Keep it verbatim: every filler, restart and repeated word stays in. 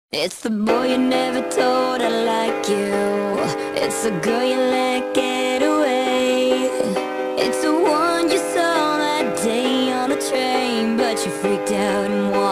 It's the boy you never told I like you. It's the girl you let get away. It's the one you saw that day on the train, but you freaked out and walked